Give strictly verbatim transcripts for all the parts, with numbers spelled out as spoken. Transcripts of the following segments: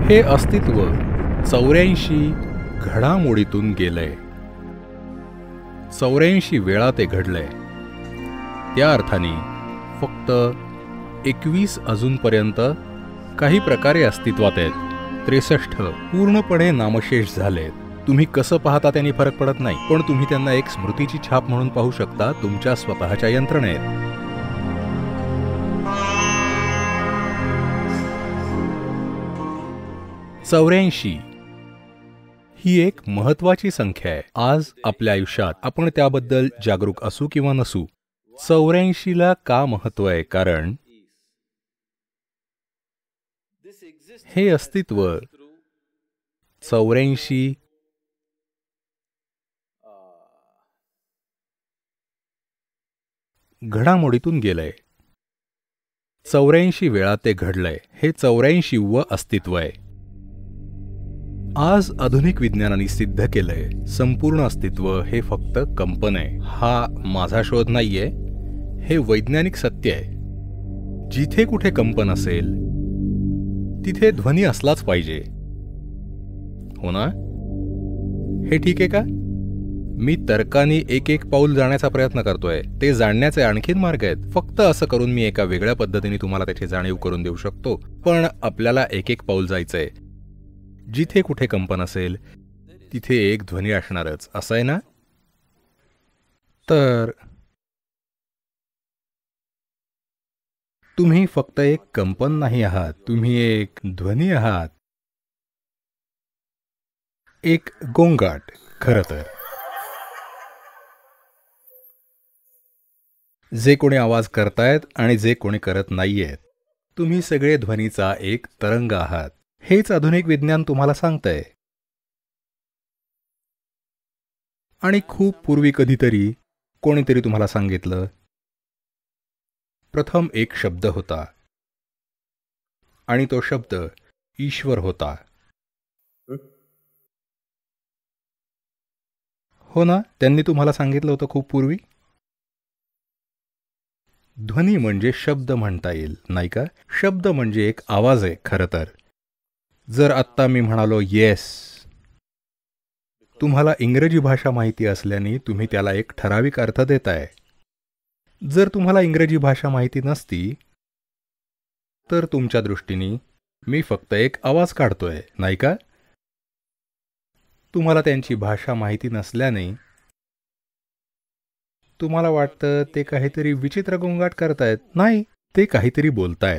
हे अस्तित्व चौऱ्याऐंशी घडामोडीतून गेलंय. चौऱ्याऐंशी वेळा ते घडलंय. त्या अर्थाने फक्त एकवीस अजूनपर्यंत काही प्रकारे अस्तित्वात आहेत. त्रेसष्ट पूर्णपणे नामशेष झालेत. तुम्ही कसं पाहता त्यांनी फरक पडत नाही, पण तुम्ही त्यांना एक स्मृतीची छाप म्हणून पाहू शकता तुमच्या स्वतःच्या यंत्रणेत. चौऱ्याऐंशी ही एक महत्वाची संख्या आहे. आज आपल्या आयुष्यात आपण त्याबद्दल जागरूक असू किंवा नसू, चौऱ्याऐंशीला का महत्व आहे? कारण हे अस्तित्व चौऱ्याऐंशी घडामोडीतून गेलंय. चौऱ्याऐंशी वेळा ते घडलंय. हे चौऱ्याऐंशीवं अस्तित्व आहे. आज आधुनिक विज्ञानाने सिद्ध केलंय संपूर्ण अस्तित्व हे फक्त कंपन आहे. हा माझा शोध नाहीये, हे वैज्ञानिक सत्य आहे. जिथे कुठे कंपन असेल तिथे ध्वनी असलाच पाहिजे, हो ना? हे ठीक आहे का? मी तर्काने एक एक पाऊल जाण्याचा प्रयत्न करतोय. ते जाणण्याचे आणखीन मार्ग आहेत. फक्त असं करून मी एका वेगळ्या पद्धतीने तुम्हाला त्याची जाणीव करून देऊ शकतो. पण आपल्याला एक एक पाऊल जायचंय. जिथे कुठे कंपन असेल तिथे एक ध्वनी असणारच, असं आहे ना? तर तुम्ही फक्त एक कंपन नाही आहात, तुम्ही एक ध्वनी आहात, एक गोंगाट. खरं तर जे कोणी आवाज करतायत आणि जे कोणी करत नाहीयेत, तुम्ही सगळे ध्वनीचा एक तरंग आहात. हेच आधुनिक विज्ञान तुम्हाला सांगतंय. आणि खूप पूर्वी कधीतरी कोणीतरी तुम्हाला सांगितलं, प्रथम एक शब्द होता आणि तो शब्द ईश्वर होता. हो ना? त्यांनी तुम्हाला सांगितलं होतं खूप पूर्वी. ध्वनी म्हणजे शब्द म्हणता येईल, नाही का? शब्द म्हणजे एक आवाज आहे खरं तर. जर आत्ता मी म्हणालो येस, तुम्हाला इंग्रजी भाषा माहिती असल्याने तुम्ही त्याला एक ठराविक अर्थ देताय. जर तुम्हाला इंग्रजी भाषा माहिती नसती तर तुमच्या दृष्टीने मी फक्त एक आवाज काढतोय, नाही का? तुम्हाला त्यांची भाषा माहिती नसल्याने तुम्हाला वाटतं ते काहीतरी विचित्र गोंगाट करतायत. नाही, ते काहीतरी बोलतायत.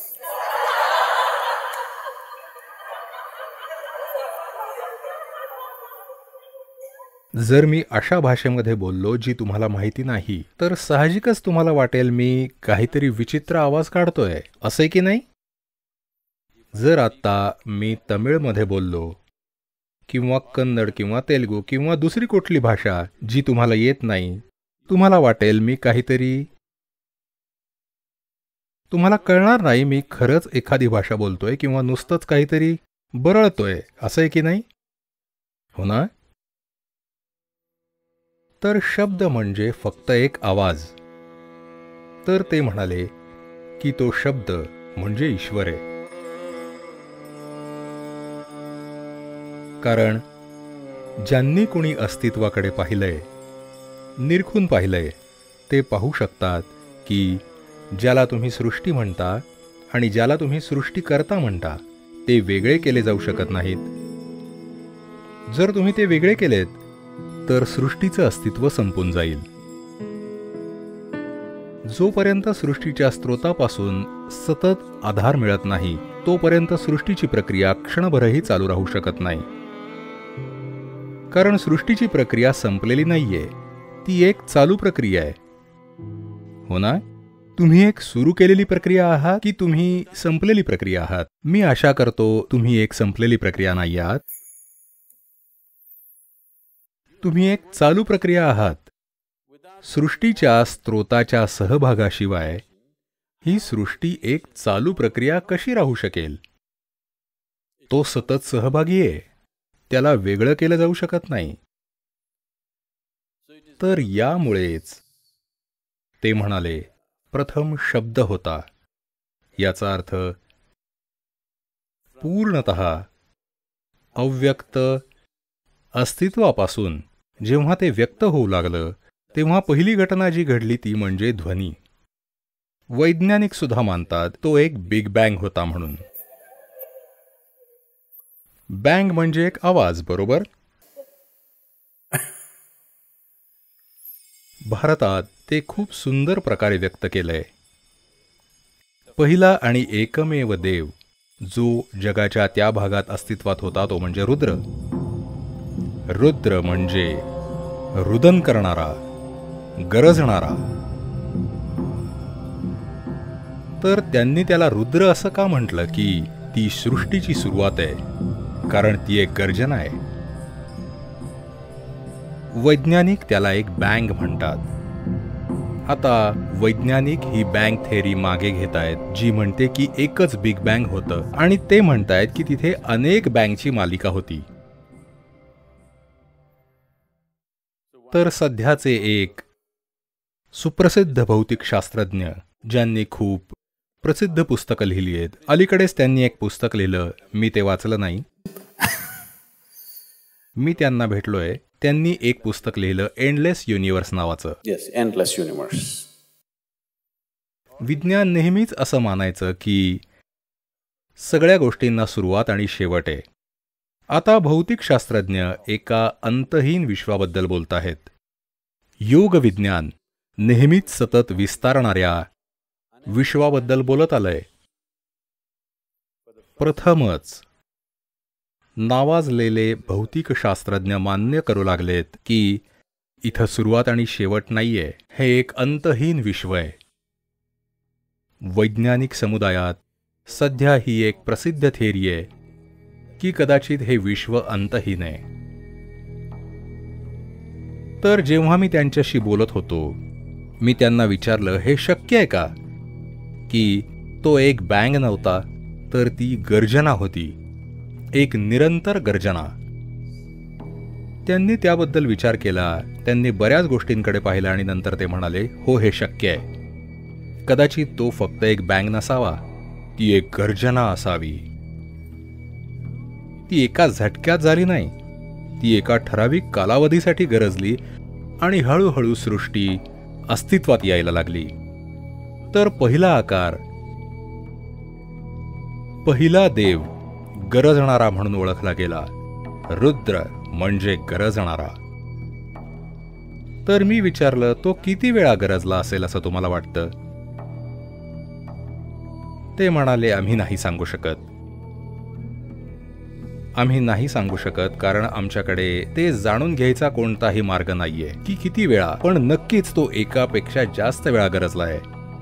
जर मी अशा भाषेमध्ये बोललो जी तुम्हाला माहिती नाही, तर साहजिकच तुम्हाला वाटेल मी काहीतरी विचित्र आवाज काढतोय, असे की नाही? जर आत्ता मी तमिळमध्ये बोललो किंवा कन्नड किंवा तेलुगू किंवा दुसरी कुठली भाषा जी तुम्हाला येत नाही, तुम्हाला वाटेल मी काहीतरी, तुम्हाला कळणार नाही मी खरंच एखादी भाषा बोलतोय किंवा नुसतंच काहीतरी बरळतोय, असं आहे की नाही? हो ना? तर शब्द म्हणजे फक्त एक आवाज. तर ते म्हणाले की तो शब्द म्हणजे ईश्वर आहे. कारण ज्यांनी कोणी अस्तित्वाकडे पाहिलंय, निरखून पाहिलंय, ते पाहू शकतात की ज्याला तुम्ही सृष्टी म्हणता आणि ज्याला तुम्ही सृष्टीकर्ता म्हणता ते वेगळे केले जाऊ शकत नाहीत. जर तुम्ही ते वेगळे केलेत तर सृष्टीचं अस्तित्व संपून जाईल. जोपर्यंत सृष्टीच्या स्रोतापासून सतत आधार मिळत नाही तोपर्यंत सृष्टीची प्रक्रिया क्षणभरही चालू राहू शकत नाही. कारण सृष्टीची प्रक्रिया संपलेली नाहीये, ती एक चालू प्रक्रिया आहे, हो ना? तुम्ही एक सुरू केलेली प्रक्रिया आहात की तुम्ही संपलेली प्रक्रिया आहात? मी आशा करतो तुम्ही एक संपलेली प्रक्रिया नाही आहात. तुम्ही एक चालू प्रक्रिया आहात. सृष्टीच्या स्रोताच्या सहभागाशिवाय ही सृष्टी एक चालू प्रक्रिया कशी राहू शकेल? तो सतत सहभागी आहे, त्याला वेगळं केलं जाऊ शकत नाही. तर यामुळेच ते म्हणाले, प्रथम शब्द होता. याचा अर्थ पूर्णतः अव्यक्त अस्तित्वापासून जेव्हा ते व्यक्त होऊ लागलं तेव्हा पहिली घटना जी घडली ती म्हणजे ध्वनी. वैज्ञानिक सुद्धा मानतात तो एक बिग बँग होता म्हणून. बँग म्हणजे एक आवाज, बरोबर? भारतात ते खूप सुंदर प्रकारे व्यक्त केलंय. पहिला आणि एकमेव देव जो जगाच्या त्या भागात अस्तित्वात होता तो म्हणजे रुद्र. रुद्र म्हणजे रुदन करणारा, गरजणारा. तर त्यांनी त्याला रुद्र असं का म्हटलं की ती सृष्टीची सुरुवात आहे, कारण ती एक गर्जना आहे. वैज्ञानिक त्याला एक बँग म्हणतात. आता वैज्ञानिक ही बँग थेअरी मागे घेत आहेत जी म्हणते की एकच बिग बँग होतं आणि ते म्हणतायत की तिथे अनेक बँगची मालिका होती. तर सध्याचे एक सुप्रसिद्ध भौतिक शास्त्रज्ञ ज्यांनी खूप प्रसिद्ध पुस्तकं लिहिली आहेत, अलीकडेच त्यांनी एक पुस्तक लिहिलं, मी ते वाचलं नाही, मी त्यांना भेटलोय. त्यांनी एक पुस्तक लिहिलं एंडलेस युनिव्हर्स नावाचं. Yes, endless universe. विज्ञान नेहमीच असं मानायचं की सगळ्या गोष्टींना सुरुवात आणि शेवट आहे. आता भौतिक शास्त्रज्ञ एका अंतहीन विश्वाबद्दल बोलत आहेत. योग विज्ञान नेहमीच सतत विस्तारणाऱ्या विश्वाबद्दल बोलत आलंय. प्रथमच नावाजलेले भौतिक शास्त्रज्ञ मान्य करू लागलेत की इथं सुरुवात आणि शेवट नाहीये, हे एक अंतहीन विश्व आहे. वैज्ञानिक समुदायात सध्या ही एक प्रसिद्ध थेअरी आहे की कदाचित हे विश्व अंतहीन आहे. तर जेव्हा मी त्यांच्याशी बोलत होतो मी त्यांना विचारलं, हे शक्य आहे का की तो एक बँग नव्हता तर ती गर्जना होती, एक निरंतर गर्जना. त्यांनी त्याबद्दल विचार केला, त्यांनी बऱ्याच गोष्टींकडे पाहिलं आणि नंतर ते म्हणाले, हो हे शक्य आहे. कदाचित तो फक्त एक बँग नसावा, ती एक गर्जना असावी. ती एका झटक्यात झाली नाही, ती एका ठराविक कालावधीसाठी गरजली आणि हळूहळू सृष्टी अस्तित्वात यायला लागली. तर पहिला आकार, पहिला देव गरजणारा म्हणून ओळखला गेला. रुद्र म्हणजे गरजणारा. तर मी विचारलं, तो किती वेळा गरजला असेल असं तुम्हाला वाटतं? ते म्हणाले, आम्ही नाही सांगू शकत. आम्ही नाही सांगू शकत कारण आमच्याकडे ते जाणून घ्यायचा कोणताही मार्ग नाहीये की किती वेळा, पण नक्कीच तो एकापेक्षा जास्त वेळा गरजलाय.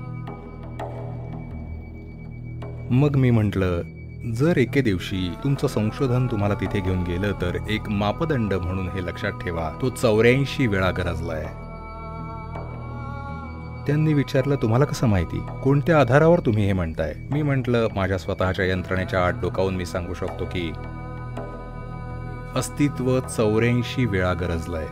मग मी म्हटलं, जर एके दिवशी तुमचं संशोधन तुम्हाला तिथे घेऊन गेलं तर एक मापदंड म्हणून हे लक्षात ठेवा, तो चौऱ्याऐंशी वेळा गरजलाय. त्यांनी विचारलं, तुम्हाला कसं माहिती, कोणत्या आधारावर तुम्ही हे म्हणताय? मी म्हटलं, माझ्या स्वतःच्या यंत्रणेच्या आत डोकावून मी सांगू शकतो की अस्तित्व चौऱ्याऐंशी वेळा गरजलंय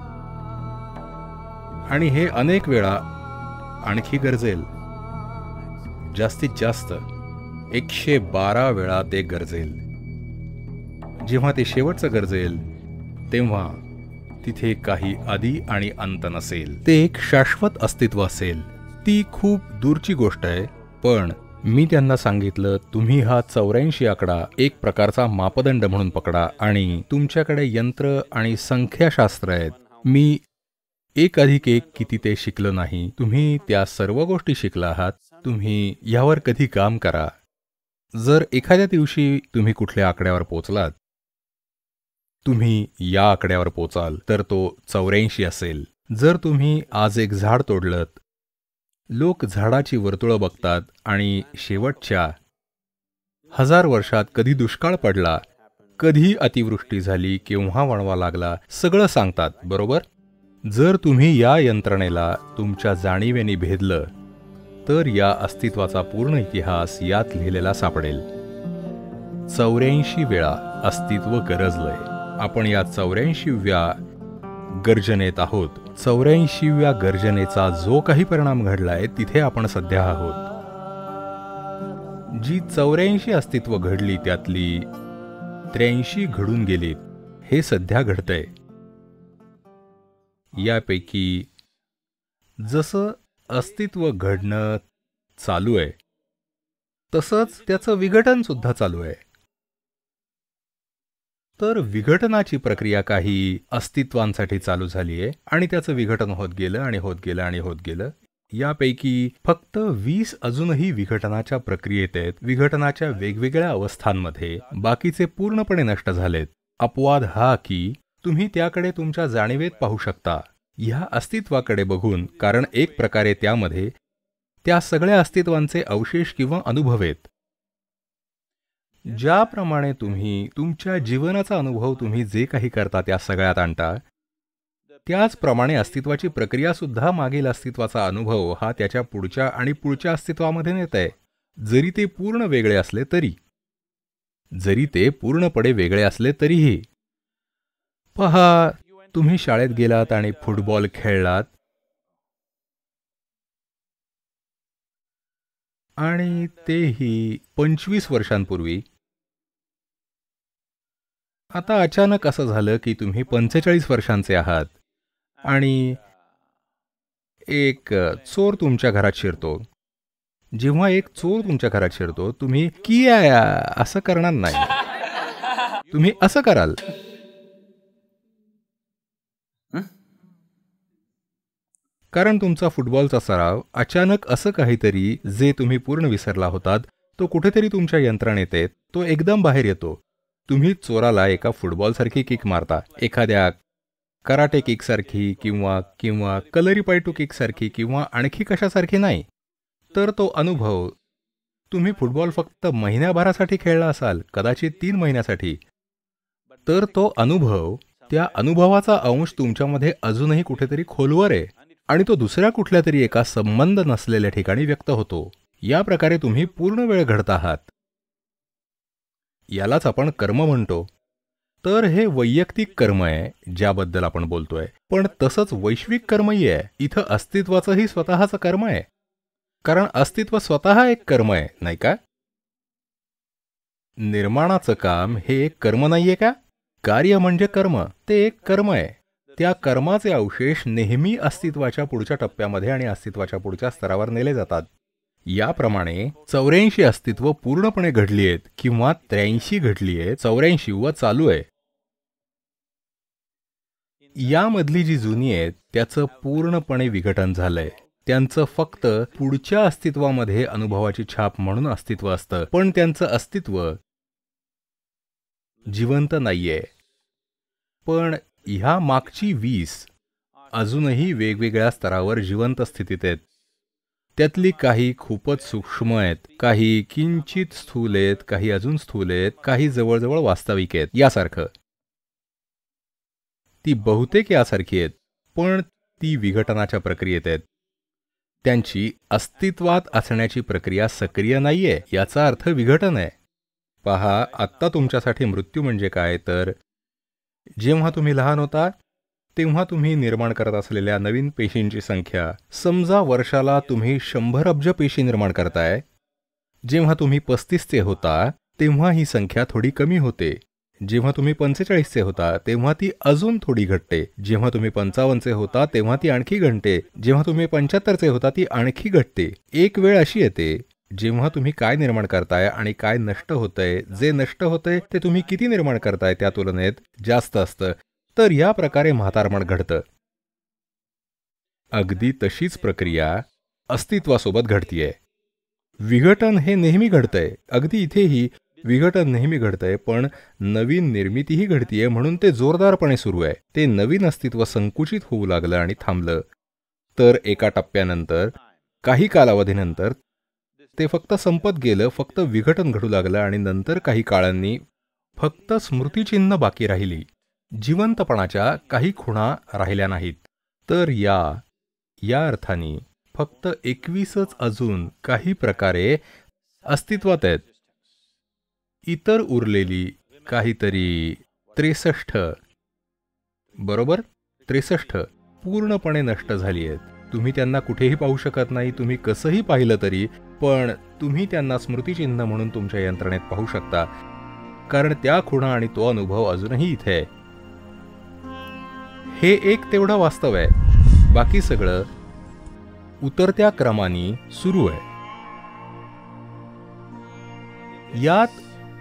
आणि हे अनेक वेळा आणखी गरजेल. जास्तीत जास्त एकशे बारा वेळा ते गरजेल. जेव्हा ते शेवटचं गरजेल तेव्हा तिथे काही आदी आणि अंत नसेल, ते एक शाश्वत अस्तित्व असेल. ती खूप दूरची गोष्ट आहे, पण मी त्यांना सांगितलं, तुम्ही हा चौऱ्याऐंशी आकडा एक प्रकारचा मापदंड म्हणून पकडा आणि तुमच्याकडे यंत्र आणि संख्याशास्त्र आहेत. मी एक अधिक एक किती ते शिकलो नाही, तुम्ही त्या सर्व गोष्टी शिकला आहात. तुम्ही यावर कधी काम करा. जर एखाद्या दिवशी तुम्ही कुठल्या आकड्यावर पोचलात, तुम्ही या आकड्यावर पोचाल तर तो चौऱ्याऐंशी असेल. जर तुम्ही आज एक झाड तोडलत, लोक झाडाची वर्तुळं बघतात आणि शेवटच्या हजार वर्षात कधी दुष्काळ पडला, कधी अतिवृष्टी झाली, केव्हा वणवा लागला, सगळं सांगतात, बरोबर? जर तुम्ही या यंत्रणेला तुमच्या जाणीवेने भेदलं तर या अस्तित्वाचा पूर्ण इतिहास यात लिहिलेला सापडेल. चौऱ्याऐंशी वेळा अस्तित्व गरजलंय. आपण या चौऱ्याऐंशीव्या गर्जनेत आहोत. चौऱ्याऐंशीव्या गर्जनेचा जो काही परिणाम घडलाय तिथे आपण सध्या आहोत. जी चौऱ्याऐंशी अस्तित्व घडली त्यातली त्र्याऐंशी घडून गेलीत. हे सध्या घडतंय. यापैकी जसं अस्तित्व घडणं चालू आहे तसंच त्याचं विघटन सुद्धा चालू आहे. तर विघटनाची प्रक्रिया काही अस्तित्वांसाठी चालू झाली आहे आणि त्याचं विघटन होत गेलं आणि होत गेलं आणि होत गेलं. यापैकी फक्त वीस अजूनही विघटनाच्या प्रक्रियेत आहेत, विघटनाच्या वेगवेगळ्या अवस्थांमध्ये. बाकीचे पूर्णपणे नष्ट झालेत. अपवाद हा की तुम्ही त्याकडे तुमच्या जाणीवेत पाहू शकता, ह्या अस्तित्वाकडे बघून, कारण एक प्रकारे त्यामध्ये त्या सगळ्या अस्तित्वांचे अवशेष किंवा अनुभव आहेत. ज्याप्रमाणे तुम्ही तुमच्या जीवनाचा अनुभव तुम्ही जे काही करता त्या सगळ्यात आणता, त्याचप्रमाणे अस्तित्वाची प्रक्रिया सुद्धा मागील अस्तित्वाचा अनुभव हा त्याच्या पुढच्या आणि पुढच्या अस्तित्वामध्ये नेत आहे. जरी ते पूर्ण वेगळे असले तरी जरी ते पूर्णपणे वेगळे असले तरीही. पहा, तुम्ही शाळेत गेलात आणि फुटबॉल खेळलात आणि तेही पंचवीस वर्षांपूर्वी. आता अचानक असं झालं की तुम्ही पंचेचाळीस वर्षांचे आहात आणि एक चोर तुमच्या घरात शिरतो. जेव्हा एक चोर तुमच्या घरात शिरतो, तुम्ही की आया असं करणार नाही. तुम्ही असं कराल. कारण तुमचा फुटबॉलचा सराव अचानक असं काहीतरी जे तुम्ही पूर्ण विसरला होतात तो कुठेतरी तुमच्या यंत्रणेत येत, तो एकदम बाहेर येतो. तुम्ही चोराला एका फुटबॉलसारखी किक मारता, एखाद्या कराटे किकसारखी किंवा किंवा कलरीपायटू किकसारखी किंवा आणखी कशासारखी नाही. तर तो अनुभव, तुम्ही फुटबॉल फक्त महिन्याभरासाठी खेळला असाल, कदाचित तीन महिन्यासाठी, तर तो अनुभव, त्या अनुभवाचा अंश तुमच्यामध्ये अजूनही कुठेतरी खोलवर आहे आणि तो दुसऱ्या कुठल्या तरी एका संबंध नसलेल्या ठिकाणी व्यक्त होतो. या प्रकारे तुम्ही पूर्ण वेळ घडत आहात. यालाच आपण कर्म म्हणतो. तर हे वैयक्तिक कर्म आहे ज्याबद्दल आपण बोलतोय, पण तसंच वैश्विक कर्मही आहे. इथं अस्तित्वाचंही स्वतःचं कर्म आहे, कारण अस्तित्व स्वतः एक कर्म आहे, नाही का? निर्माणाचं काम हे एक कर्म नाहीये का? कार्य म्हणजे कर्म, ते एक कर्म आहे. त्या कर्माचे अवशेष नेहमी अस्तित्वाच्या पुढच्या टप्प्यामध्ये आणि अस्तित्वाच्या पुढच्या स्तरावर नेले जातात. याप्रमाणे चौऱ्याऐंशी अस्तित्व पूर्णपणे घडली आहेत किंवा त्र्याऐंशी घडली आहेत, चौऱ्याऐंशी व चालू आहे. यामधली जी जुनी आहेत त्याचं पूर्णपणे विघटन झालंय. त्यांचं फक्त पुढच्या अस्तित्वामध्ये अनुभवाची छाप म्हणून अस्तित्व असतं, पण त्यांचं अस्तित्व जिवंत नाहीये. पण ह्या मागची वीस अजूनही वेगवेगळ्या स्तरावर जिवंत स्थितीत आहेत. त्यातली काही खूपच सूक्ष्म आहेत, काही किंचित स्थूल आहेत, काही अजून स्थूल आहेत, काही जवळजवळ वास्तविक आहेत. यासारखं ती बहुतेक यासारखी आहेत, पण ती विघटनाच्या प्रक्रियेत आहेत. त्यांची अस्तित्वात असण्याची प्रक्रिया सक्रिय नाहीये, याचा अर्थ विघटन आहे. पहा, आत्ता तुमच्यासाठी मृत्यू म्हणजे काय, तर जेव्हा तुम्ही लहान होता तेव्हा तुम्ही निर्माण करत असलेल्या नवीन पेशींची संख्या, समजा वर्षाला तुम्ही शंभर अब्ज पेशी निर्माण करताय. जेव्हा तुम्ही पस्तीसचे होता तेव्हा ही संख्या थोडी कमी होते. जेव्हा तुम्ही पंचेचाळीसचे होता तेव्हा ती अजून थोडी घटते. जेव्हा तुम्ही पंचावन्नचे होता तेव्हा ती आणखी घटते. जेव्हा तुम्ही पंच्याहत्तरचे होता ती आणखी घटते. एक वेळ अशी येते जेव्हा तुम्ही काय निर्माण करताय आणि काय नष्ट होतंय, जे नष्ट होतंय ते तुम्ही किती निर्माण करताय त्या तुलनेत जास्त असतं. तर या प्रकारे म्हातारपण घडतं. अगदी तशीच प्रक्रिया अस्तित्वासोबत घडतीये. विघटन हे नेहमी घडतंय. अगदी इथेही विघटन नेहमी घडतंय, पण नवीन निर्मितीही घडतीये, म्हणून ते जोरदारपणे सुरू आहे. ते नवीन अस्तित्व संकुचित होऊ लागलं आणि थांबलं. तर एका टप्प्यानंतर, काही कालावधीनंतर ते फक्त संपत गेलं, फक्त विघटन घडू लागलं आणि नंतर काही काळांनी फक्त स्मृतिचिन्ह बाकी राहिली. जिवंतपणाच्या काही खुणा राहिल्या नाहीत. तर या या अर्थाने फक्त एकवीसच अजून काही प्रकारे अस्तित्वात आहेत. इतर उरलेली काहीतरी त्रेसष्ट, बरोबर, त्रेसष्ट पूर्णपणे नष्ट झाली आहेत. तुम्ही त्यांना कुठेही पाहू शकत नाही, तुम्ही कसंही पाहिलं तरी, पण तुम्ही त्यांना स्मृतिचिन्ह म्हणून तुमच्या यंत्रणेत पाहू शकता, कारण त्या खुणा आणि तो अनुभव अजूनही इथे आहे. हे एक तेवढं वास्तव आहे, बाकी सगळं उतरत्या क्रमाने सुरू आहे. यात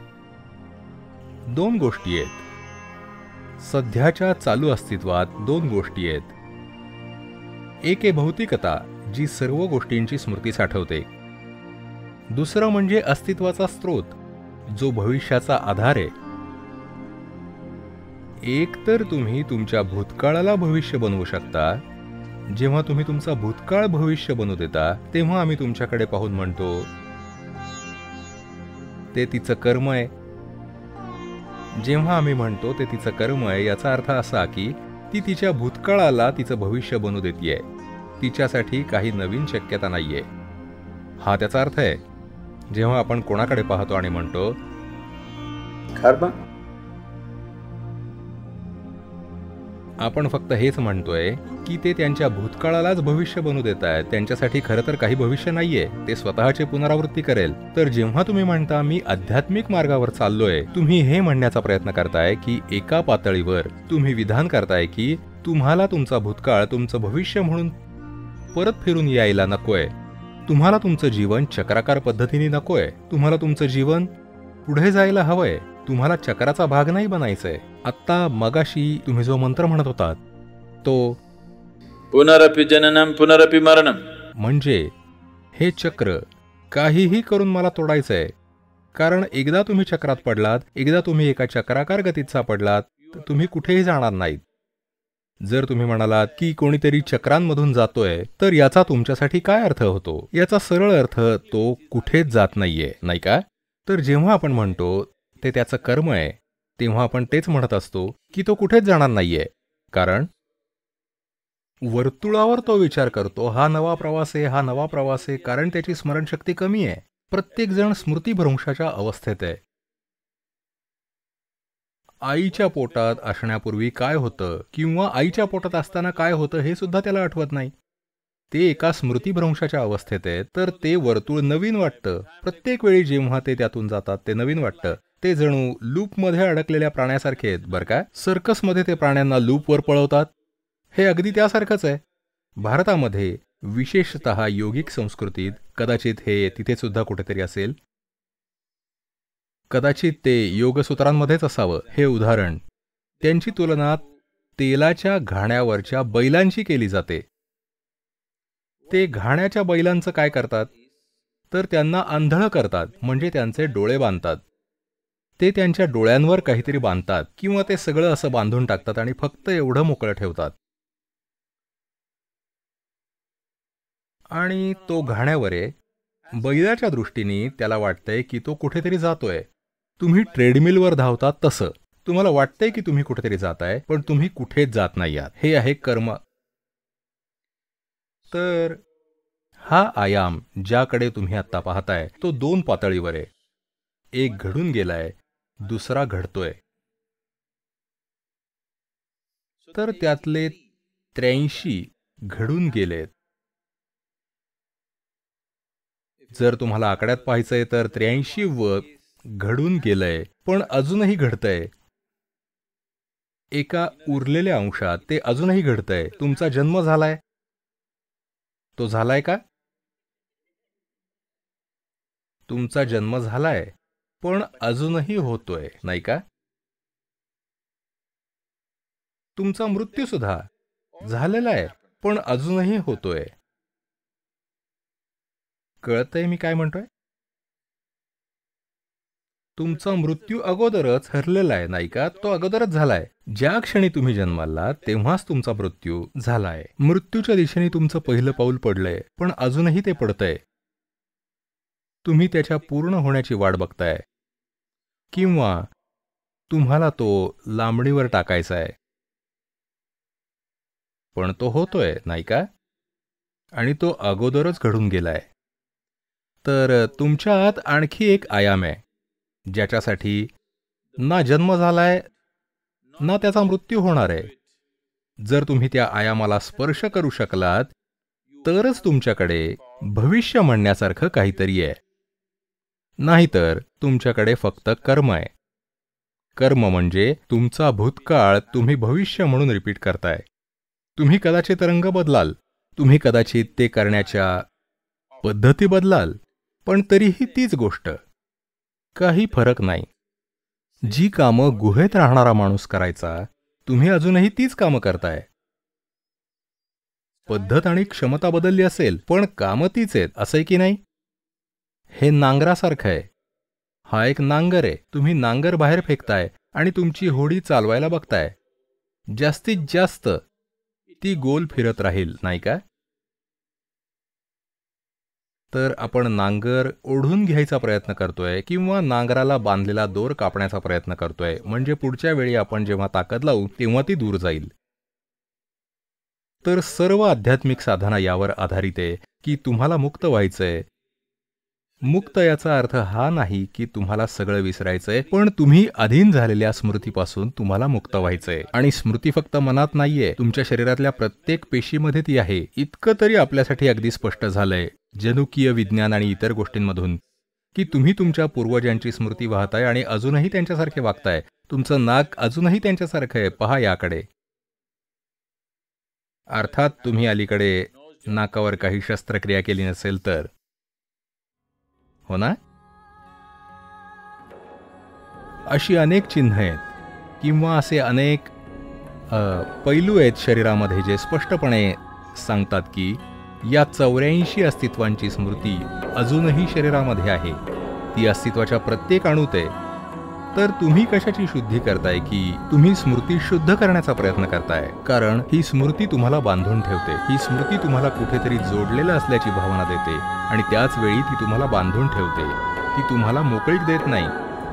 दोन गोष्टी आहेत. सध्याच्या चालू अस्तित्वात दोन गोष्टी आहेत. एक आहे भौतिकता, जी सर्व गोष्टींची स्मृती साठवते. दुसरं म्हणजे अस्तित्वाचा स्रोत, जो भविष्याचा आधार आहे. एक तर तुम्ही तुमच्या भूतकाळाला भविष्य बनवू शकता. जेव्हा तुम्ही तुमचा भूतकाळ भविष्य बनवू देता, तेव्हा आम्ही तुमच्याकडे पाहून म्हणतो, ते तिचं कर्म आहे. जेव्हा आम्ही म्हणतो ते तिचं कर्म आहे, याचा अर्थ असा की ती तिच्या भूतकाळाला तिचं भविष्य बनवू देतीये. तिच्यासाठी काही नवीन शक्यता नाहीये. हा त्याचा अर्थ आहे. जेव्हा आपण कोणाकडे पाहतो आणि म्हणतो कर्म, आपण फक्त हेच म्हणतोय की ते त्यांच्या भूतकाळालाच भविष्य बनवू देत आहेत. त्यांच्यासाठी खरं तर काही भविष्य नाहीये. ते स्वतःची पुनरावृत्ती करेल. तर जेव्हा तुम्ही म्हणता मी आध्यात्मिक मार्गावर चाललोय, तुम्ही हे म्हणण्याचा प्रयत्न करताय की एका पातळीवर तुम्ही विधान करताय की तुम्हाला तुमचा भूतकाळ तुमचं भविष्य म्हणून परत फिरून यायला नकोय. तुम्हाला तुमचं जीवन चक्राकार पद्धतीने नकोय. तुम्हाला तुमचं जीवन पुढे जायला हवंय. तुम्हाला चक्राचा भाग नाही बनायचंय. आत्ता मगाशी तुम्ही जो मंत्र म्हणत होतात तो पुनरपि जननम पुनरपि मरणम, म्हणजे हे चक्र काहीही करून मला तोडायचंय. कारण एकदा तुम्ही चक्रात पडलात, एकदा तुम्ही एका चक्राकार गतीत सापडलात, तर तुम्ही कुठेही जाणार नाहीत. जर तुम्ही म्हणालात की कोणीतरी चक्रांमधून जातोय, तर याचा तुमच्यासाठी काय अर्थ होतो? याचा सरळ अर्थ तो कुठेच जात नाहीये, नाही का? तर जेव्हा आपण म्हणतो ते त्याचं कर्म आहे, तेव्हा आपण तेच म्हणत असतो की तो कुठेच जाणार नाहीये. कारण वर्तुळावर तो विचार करतो, हा नवा प्रवास आहे, हा नवा प्रवास आहे, कारण त्याची स्मरणशक्ती कमी आहे. प्रत्येक जण स्मृतिभ्रंशाच्या अवस्थेत आहे. आईच्या पोटात असण्यापूर्वी काय होतं किंवा आईच्या पोटात असताना काय होतं हे सुद्धा त्याला आठवत नाही. ते एका स्मृतिभ्रंशाच्या अवस्थेत आहे. तर ते वर्तुळ नवीन वाटतं. प्रत्येक वेळी जेव्हा ते त्यातून जातात ते नवीन वाटतं. ते जणू लूपमध्ये अडकलेल्या प्राण्यासारखे आहेत, बरं का? सर्कसमध्ये ते प्राण्यांना लूपवर पळवतात. हे अगदी त्यासारखंच आहे. भारतामध्ये विशेषतः योगिक संस्कृतीत कदाचित हे तिथे सुद्धा कुठेतरी असेल. कदाचित ते योगसूत्रांमध्येच असावं. हे उदाहरण त्यांची तुलना तेलाच्या घाण्यावरच्या बैलांशी केली जाते. ते घाण्याच्या बैलांचं काय करतात? तर त्यांना आंधळ करतात, म्हणजे त्यांचे डोळे बांधतात. ते त्यांच्या डोळ्यांवर काहीतरी बांधतात किंवा ते सगळं असं बांधून टाकतात आणि फक्त एवढं मोकळं ठेवतात. आणि तो घाण्यावर आहे. बैलाच्या दृष्टीने त्याला वाटतंय की तो कुठेतरी जातोय. तुम्ही ट्रेडमिलवर धावतात तसं तुम्हाला वाटतंय की तुम्ही कुठेतरी जाताय, पण तुम्ही कुठेच जात नाही आहात. हे आहे कर्म. तर हा आयाम ज्याकडे तुम्ही आत्ता पाहताय तो दोन पातळीवर आहे. एक घडून गेलाय, दुसरा घडतोय. तर त्यातले त्र्याऐंशी घडून गेलेत. जर तुम्हाला आकड्यात पाहायचंय तर त्र्याऐंशी व घडून गेलंय, पण अजूनही घडतंय. एका उरलेल्या अंशात ते अजूनही घडतंय. तुमचा जन्म झालाय, तो झालाय का? तुमचा जन्म झालाय, पण अजूनही होतोय, नाही का? तुमचा मृत्यू सुद्धा झालेला आहे, पण अजूनही होतोय. कळतंय मी काय म्हणतोय? तुमचा मृत्यू अगोदरच हरलेला आहे, नाही का? तो अगोदरच झालाय. ज्या क्षणी तुम्ही जन्माला तेव्हाच तुमचा मृत्यू झालाय. मृत्यूच्या दिशेने तुमचं पहिलं पाऊल पडलंय, पण अजूनही ते पडतंय. तुम्ही त्याच्या पूर्ण होण्याची वाट बघताय, किंवा तुम्हाला तो लांबणीवर टाकायचा आहे, पण तो होतोय, नाही का? आणि तो अगोदरच घडून गेलाय. तर तुमच्या आत आणखी एक आयाम आहे, ज्याच्यासाठी ना जन्म झालाय ना त्याचा मृत्यू होणार आहे. जर तुम्ही त्या आयामाला स्पर्श करू शकलात तरच तुमच्याकडे भविष्य म्हणण्यासारखं काहीतरी आहे. नाहीतर तुमच्याकडे फक्त कर्म आहे. कर्म म्हणजे तुमचा भूतकाळ तुम्ही भविष्य म्हणून रिपीट करताय. तुम्ही कदाचित रंग बदलाल, तुम्ही कदाचित ते करण्याच्या पद्धती बदलाल, पण तरीही तीच गोष्ट. काही फरक नाही. जी कामं गुहेत राहणारा माणूस करायचा, तुम्ही अजूनही तीच कामं करताय. पद्धत आणि क्षमता बदलली असेल, पण कामं तीच आहेत, असं आहे की नाही? हे नांगरासारखं आहे. हा एक नांगर आहे. तुम्ही नांगर बाहेर फेकताय आणि तुमची होडी चालवायला बघताय. जास्तीत जास्त ती गोल फिरत राहील, नाही का? तर आपण नांगर ओढून घ्यायचा प्रयत्न करतोय किंवा नांगराला बांधलेला दोर कापण्याचा प्रयत्न करतोय, म्हणजे पुढच्या वेळी आपण जेव्हा ताकद लावू तेव्हा ती दूर जाईल. तर सर्व आध्यात्मिक साधना यावर आधारित आहे की तुम्हाला मुक्त व्हायचंय. मुक्त याचा अर्थ हा नाही की तुम्हाला सगळं विसरायचंय, पण तुम्ही अधीन झालेल्या स्मृतीपासून तुम्हाला मुक्त व्हायचंय. आणि स्मृती फक्त मनात नाहीये, तुमच्या शरीरातल्या प्रत्येक पेशीमध्ये ती आहे. इतकं तरी आपल्यासाठी अगदी स्पष्ट झालंय जनुकीय विज्ञान आणि इतर गोष्टींमधून की तुम्ही तुमच्या पूर्वजांची स्मृती वाहताय आणि अजूनही त्यांच्यासारखे वागताय. तुमचं नाक अजूनही त्यांच्यासारखं आहे, पहा याकडे. अर्थात तुम्ही अलीकडे नाकावर काही शस्त्रक्रिया केली नसेल तर, हो ना? अशी अनेक चिन्ह आहेत किंवा असे अनेक अ, पैलू आहेत शरीरामध्ये जे स्पष्टपणे सांगतात की या चौऱ्याऐंशी अस्तित्वांची स्मृती अजूनही शरीरामध्ये आहे. ती अस्तित्वाच्या प्रत्येक अणूत आहे. तर तुम्ही कशाची शुद्धी करताय की तुम्ही स्मृती शुद्ध करण्याचा प्रयत्न करताय? कारण ही स्मृती तुम्हाला बांधून ठेवते. ही स्मृती तुम्हाला कुठेतरी जोडलेलं असल्याची भावना देते आणि त्याच वेळी ती तुम्हाला बांधून ठेवते. ती तुम्हाला मोकळीक देत नाही.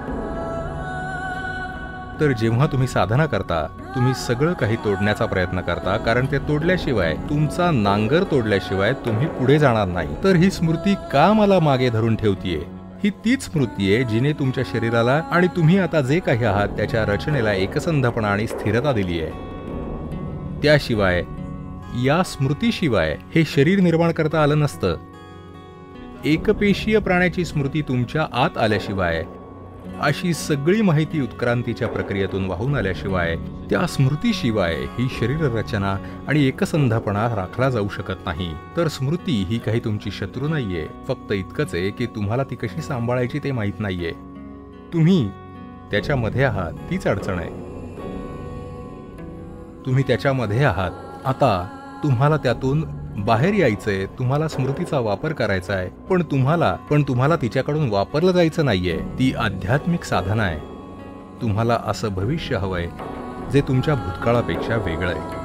तर जेव्हा तुम्ही साधना करता, तुम्ही सगळं काही तोडण्याचा प्रयत्न करता, कारण ते तोडल्याशिवाय, तुमचा नांगर तोडल्याशिवाय तुम्ही पुढे जाणार नाही. तर ही स्मृती का मला मागे धरून ठेवतीये? ही तीच स्मृती आहे जिने तुमच्या शरीराला आणि तुम्ही आता जे काही आहात त्याच्या रचनेला एकसंधपणा आणि स्थिरता दिली आहे. त्याशिवाय, या स्मृतीशिवाय हे शरीर निर्माण करता आलं नसतं. एकपेशीय प्राण्याची स्मृती तुमच्या आत आल्याशिवाय, अशी सगळी माहिती उत्क्रांतीच्या प्रक्रियेतून वाहून आल्याशिवाय, त्या स्मृतीशिवाय ही शरीर रचना आणि एकसंधपणा राखला जाऊ शकत नाही. तर स्मृती ही काही तुमची शत्रू नाहीये, फक्त इतकंच आहे की तुम्हाला ती कशी सांभाळायची ते माहीत नाहीये. तुम्ही त्याच्यामध्ये आहात, तीच अडचण आहे. तुम्ही त्याच्यामध्ये आहात. आता तुम्हाला त्यातून बाहेर यायचंय, तुम्हाला स्मृतीचा वापर करायचा आहे, पण तुम्हाला पण तुम्हाला तिच्याकडून वापरलं जायचं नाहीये. ती आध्यात्मिक साधना आहे. तुम्हाला असं भविष्य हवंय जे तुमच्या भूतकाळापेक्षा वेगळं आहे.